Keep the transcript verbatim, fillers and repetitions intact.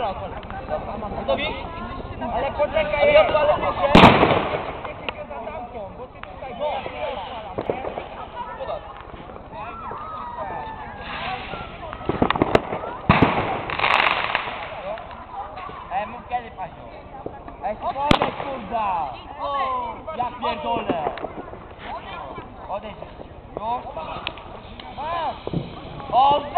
Dobra, odpalę. Gotowi? Ale poczekaj, Ale ja ja odpalę odpalę pierwsze. się za tamtą, bo ty tutaj no, ja odpalam, nie? Podaj. Ej, mów kiedy, Pasiu? Ej, odejdź, kurda! Ja pierdolę! Odejdź. Już? Masz! O,